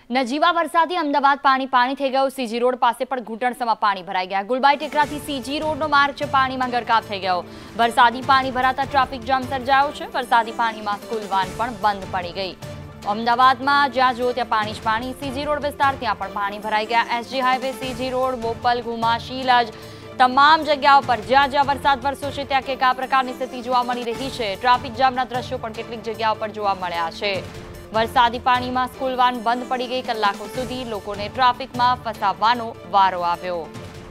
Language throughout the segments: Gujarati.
નજીવા વરસાદથી અમદાવાદ પાણી થઈ ગયું। સીજી રોડ પાસે પણ ઘૂંટણસમાં પાણી ભરાઈ ગયા। ગુલબાઈ ટેકરાથી સીજી રોડનો માર્ગ પાણીમાં ગરકાવ થઈ ગયો। વરસાદી પાણી ભરાતા ટ્રાફિક જામ સર્જાયો છે। વરસાદી પાણીમાં સ્કૂલ વાન પણ બંધ પડી ગઈ। અમદાવાદમાં જ્યાં જો ત્યાં પાણી જ પાણી। સીજી રોડ વિસ્તાર ત્યાં પણ પાણી ભરાઈ ગયા। SG highway, CG road, Bopal, ગુમા, શીલજ તમામ જગ્યાઓ પર જ્યાં જ્યાં વરસાદ વરસ્યો છે ત્યાં કંઈક આ પ્રકારની સ્થિતિ જોવા મળી રહી છે। ટ્રાફિક જામના દ્રશ્યો પણ કેટલીક જગ્યાઓ પર જોવા મળ્યા છે। વરસાદી પાણીમાં સ્કૂલ વાન બંધ પડી ગઈ। કલાકો સુધી લોકોને ટ્રાફિકમાં ફસાવવાનો વારો આવ્યો।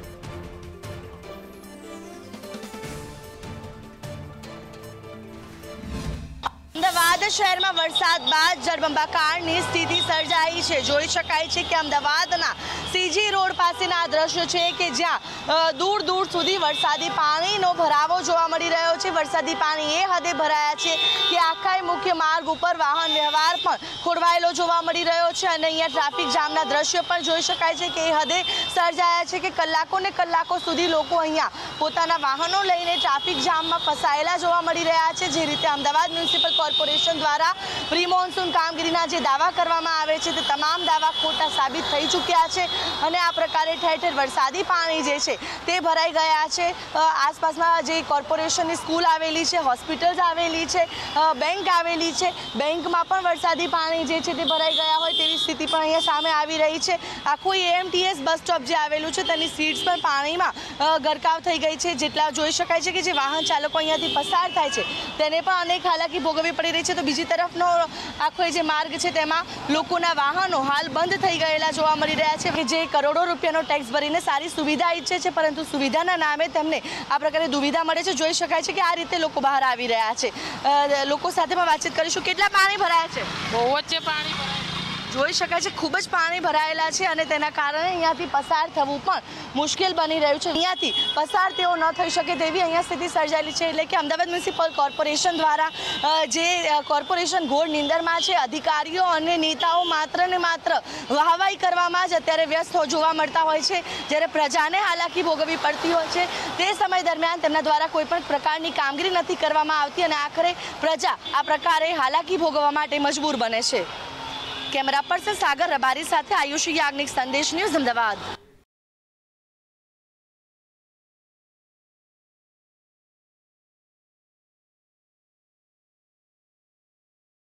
અમદાવાદ શહેરમાં વરસાદ બાદ જળબંબાકારની સ્થિતિ સર્જાઈ છે। જોઈ શકાય છે કે અમદાવાદના સીજી રોડ પાસેના આ દ્રશ્યો છે કે જ્યાં દૂર દૂર સુધી વરસાદી પાણીનો ભરાવો જોવા મળી રહ્યો છે। વરસાદી પાણી એ હદે ભરાયા છે કે આખા મુખ્ય માર્ગ ઉપર વાહન વ્યવહાર પણ ખોરવાયેલો જોવા મળી રહ્યો છે અને અહીંયા ટ્રાફિક જામના દ્રશ્યો પણ જોઈ શકાય છે કે એ હદે સર્જાયા છે કે કલાકો ને કલાકો સુધી લોકો અહીંયા પોતાના વાહનો લઈને ટ્રાફિક જામમાં ફસાયેલા જોવા મળી રહ્યા છે। જે રીતે અમદાવાદ મ્યુનિસિપલ કોર્પોરેશન દ્વારા પ્રી મોન્સૂન કામગીરીના જે દાવા કરવામાં આવે છે તે તમામ દાવા ખોટા સાબિત થઈ ચૂક્યા છે અને આ પ્રકારે ઠેર ઠેર વરસાદી પાણી જે છે તે ભરાઈ ગયા છે। આસપાસમાં જે કોર્પોરેશનની સ્કૂલ આવેલી છે, હોસ્પિટલ્સ આવેલી છે, બેંક આવેલી છે, બેંકમાં પણ વરસાદી પાણી જે છે તે ભરાઈ ગયા હોય તેવી સ્થિતિ પણ અહીંયા સામે આવી રહી છે। આખું એએમટીએસ બસ સ્ટોપ જે આવેલું છે તેની સીટ્સ પણ પાણીમાં ગરકાવ થઈ ગઈ છે। જેટલા જોઈ શકાય છે કે જે વાહન ચાલકો અહીંયાથી પસાર થાય છે તેને પણ અનેક હાલાકી ભોગવવી પડી રહી છે। તો બીજી તરફનો આખો જે માર્ગ છે તેમાં લોકોના વાહનો હાલ બંધ થઈ ગયેલા જોવા મળી રહ્યા છે કે જે કરોડો રૂપિયાનો ટેક્સ ભરીને સારી સુવિધા ઈચ્છે છે પરંતુ સુવિધાના નામે તેમને આ પ્રકારે દુવિધા મળે છે। જોઈ શકાય છે કે આ રીતે લોકો બહાર આવી રહ્યા છે। લોકો સાથે પણ વાતચીત કરીશું। કેટલા પાણી ભરાયા છે? બહુ જ પાણી ભરાય જોઈ શકાય છે ખૂબ જ પાણી ભરાયેલા છે અને તેના કારણે અહીંયાથી પસાર થવું પણ મુશ્કેલ બની રહ્યું છે। અહીંયાથી પસાર તેઓ ન થઈ શકે તેવી અહીંયા સ્થિતિ સર્જાયેલી છે। એટલે કે અમદાવાદ મ્યુનિસિપલ કોર્પોરેશન દ્વારા જે કોર્પોરેશન ઘોર નિંદરમાં છે, અધિકારીઓ અને નેતાઓ માત્ર ને માત્ર વાહવાઈ કરવામાં જ અત્યારે વ્યસ્ત જોવા મળતા હોય છે। જ્યારે પ્રજાને હાલાકી ભોગવવી પડતી હોય છે તે સમય દરમિયાન તેમના દ્વારા કોઈ પણ પ્રકારની કામગીરી નથી કરવામાં આવતી અને આખરે પ્રજા આ પ્રકારે હાલાકી ભોગવવા માટે મજબૂર બને છે। કેમેરા પર્સન સાગર રબારી સાથે આયુષી યાજ્ઞિક, સંદેશ ન્યૂઝ, અમદાવાદ।